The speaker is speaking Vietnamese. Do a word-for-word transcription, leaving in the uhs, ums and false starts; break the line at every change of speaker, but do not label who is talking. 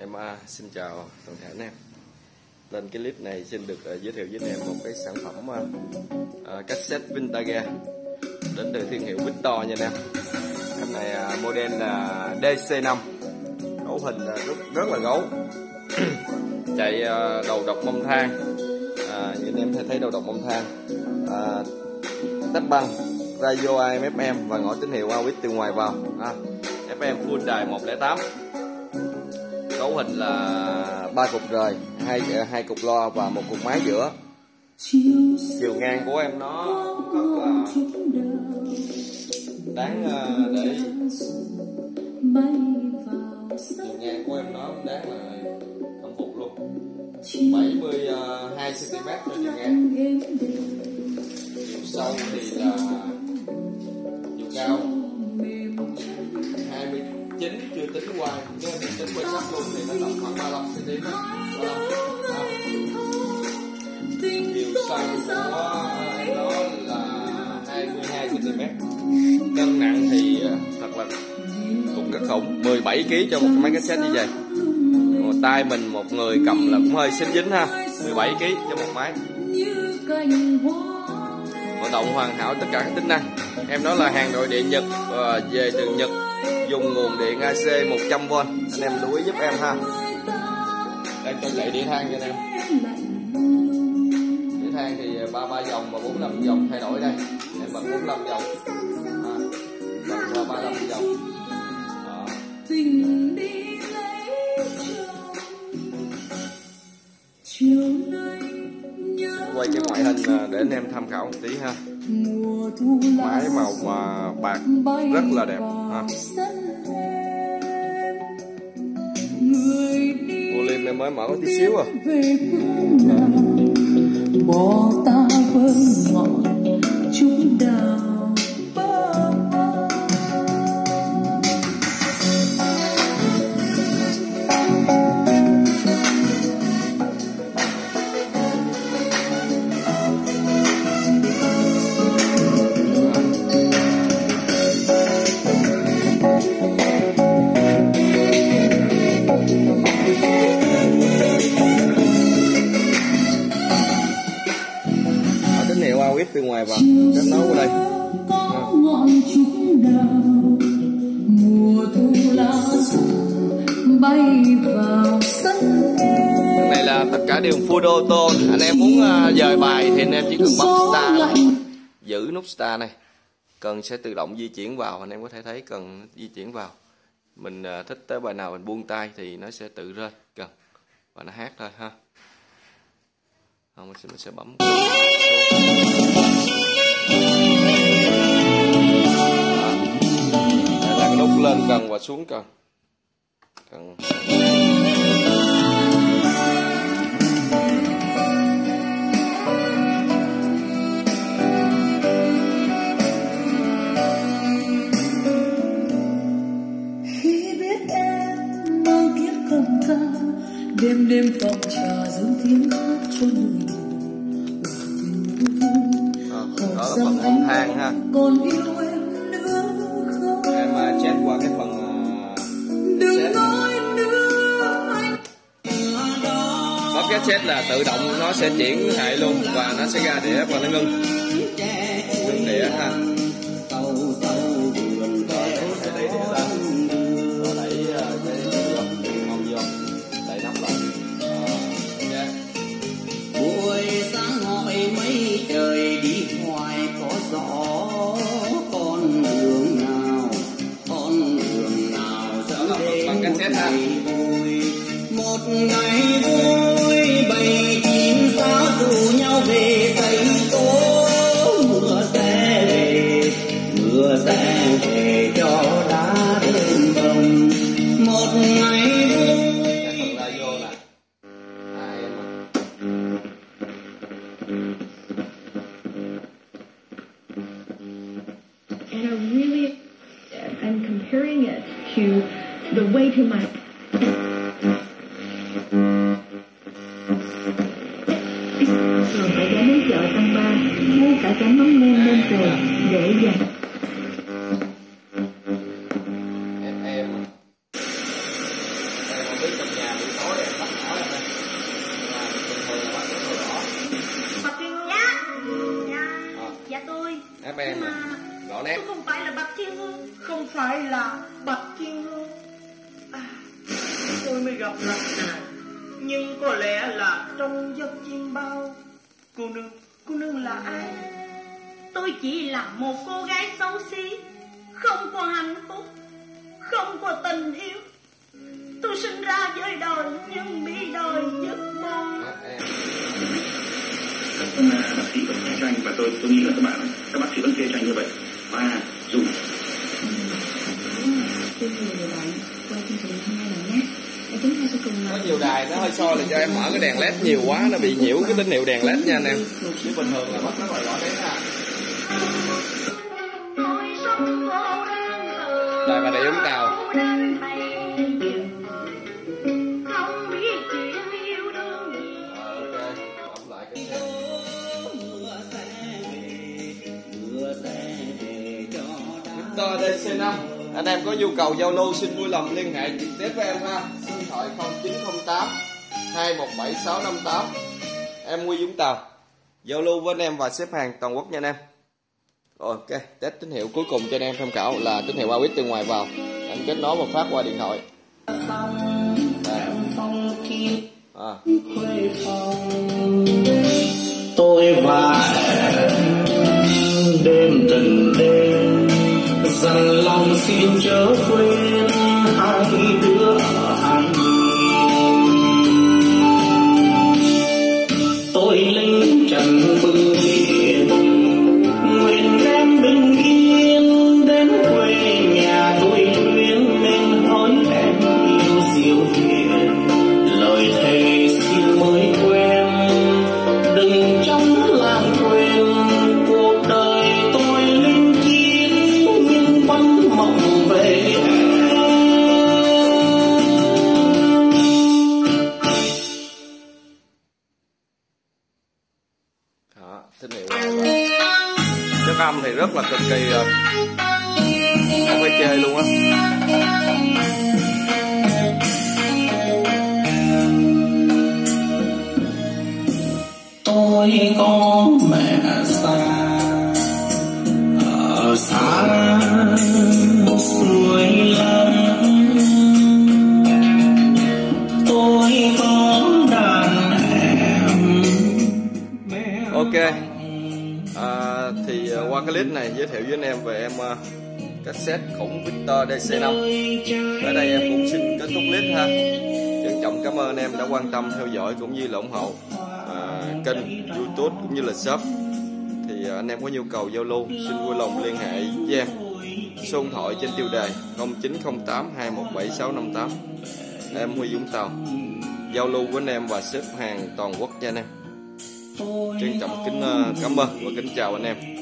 Em à, xin chào toàn thể anh em. Lên cái clip này xin được uh, giới thiệu với anh em một cái sản phẩm uh, uh, cassette vintage đến từ thương hiệu Victor nha anh em. Em này uh, model là D C năm, cấu hình uh, rất, rất là gấu. Chạy uh, đầu độc mâm than, uh, như anh em thấy đầu độc mâm than, uh, tách băng, radio A M F M và ngõ tín hiệu a u ích từ ngoài vào. À, F M full đài một không tám. Cấu hình là ba cục rời, hai hai cục loa và một cục máy giữa. Chiều ngang của em nó rất là đáng để ý. Chiều ngang của em nó đáng là khâm phục luôn. bảy mươi hai xăng ti mét cho chiều ngang. Chiều sâu thì là chiều cao hai mươi chín, chưa tính quay, nếu mình tính quay sắp luôn thì nó tầm khoảng ba mươi lăm xăng ti mét. Chiều sâu của nó là hai mươi hai xăng ti mét. Cân nặng thì thật là cũng rất khủng, mười bảy ki lô gam cho một máy cassette như vậy. Một tay mình một người cầm là cũng hơi xính dính ha, mười bảy ki lô gam cho một máy. Hoạt động hoàn hảo tất cả các tính năng. Em nói là hàng nội địa Nhật, và về từ Nhật, dùng nguồn điện A C một trăm vôn. Anh em lưu ý giúp em ha. Đang cho chạy đĩa than cho anh em. Đĩa than thì ba mươi ba vòng và bốn mươi lăm vòng thay đổi đây. Em bật bốn mươi lăm vòng, à, bật ba mươi lăm vòng. Đó. Quay cái ngoại hình để anh em tham khảo một tí ha. Máy màu mà bạc rất là đẹp ha. Volume em mới mở có tí xíu à. Bỏ ta với ngọn chúng đào. Tín hiệu a u ích từ ngoài vào, kết nối vào đây. Cái này là tất cả đều full auto. Anh em muốn dời bài thì anh em chỉ cần bấm start, giữ nút start này, cần sẽ tự động di chuyển vào. Anh em có thể thấy cần di chuyển vào. Mình thích tới bài nào mình buông tay thì nó sẽ tự rơi cần và nó hát thôi ha. Không, mình sẽ, mình sẽ bấm. Đây là cái nút lên cần và xuống cần. Cần.
Khi biết em mơ kiếp cầm ca, đêm đêm phòng trà dâng tiếng hát cho người.
Đó là phần âm than ha.
Còn yêu em nữa không?
Em uh, check qua cái phần uh,
đừng nói nữa anh.
Bấm cái set là tự động nó sẽ chuyển hệ luôn và nó sẽ ra đĩa và nó ngưng ngưng đĩa ha.
Trời đi hoài có gió, con đường nào, con đường nào dẫn đến ngày vui. Một ngày vui, bầy chim sáo rủ nhau về xây tố. Mưa sẽ về, mưa sẽ về cho đá đêm bồng. Một ngày vui.
And I really am comparing it to the way to my rồi phải ghé đến chợ Tăng Ba mua cả chén mắm nêm lên trời dễ dàng.
Em em em không biết trong nhà nét.
Tôi không phải là Bạch Thiên Hương. Không phải là Bạch Thiên Hương. À, tôi mới gặp lại nàng. Nhưng có lẽ là trong giấc chim bao. Cô nương, cô nương là ai? Tôi chỉ là một cô gái xấu xí, không có hạnh phúc, không có tình yêu. Tôi sinh ra với đời nhưng bị đời giấc mơ.
Vâng, bác sĩ vẫn kê cho anh và tôi tôi nghĩ là các bạn các bác sĩ vẫn kê cho anh như vậy. Và dù
Xin mời người bạn qua chương trình hôm nay là nhé. Chúng ta sẽ cùng
có nhiều đài nó hơi soi, là cho em mở cái đèn led nhiều quá nó bị nhiễu cái tín hiệu đèn led nha anh em. Chứ bình thường là bắt nó gọi rõ đấy ha. Đài Bà Rịa Vũng Tàu. Victor đê xê năm. Anh em có nhu cầu giao lưu xin vui lòng liên hệ trực tiếp với em ha. Số điện thoại không chín không tám hai một bảy sáu năm tám. Em Huy Vũng Tàu. Giao lưu với anh em và xếp hàng toàn quốc nha anh em. Rồi, ok, test tín hiệu cuối cùng cho anh em tham khảo là tín hiệu a u ích từ ngoài vào. Anh kết nối và phát qua điện thoại. À.
Tôi và em đêm từng đêm dằn lòng xin chớ quên hai đứa ở hai tôi lính trần bưng biển nguyện em bình yên đến quê nhà tôi luyến nên hỏi em yêu diệu hiền lời thề xin mới quen đừng trong làng quên cuộc đời tôi linh chiến nhưng vẫn mộng về
đó, tín hiệu chất âm thì rất là cực kỳ rồi, không phải chơi luôn á.
tôi có mẹ già ở xa suối lắm tôi có đàn em.
Ok, à, thì uh, qua clip này giới thiệu với anh em về em uh, cassette khủng Victor đê xê năm. Ở đây em cũng xin kết thúc clip ha. Trân trọng cảm ơn anh em đã quan tâm theo dõi cũng như là ủng hộ uh, kênh YouTube cũng như là shop. Thì uh, anh em có nhu cầu giao lưu xin vui lòng liên hệ với em. Số điện thoại trên tiêu đề không chín không tám hai một bảy sáu năm tám. Em Huy Vũng Tàu. Giao lưu với anh em và xếp hàng toàn quốc nha anh em. Trân trọng kính uh, cảm ơn và kính chào anh em.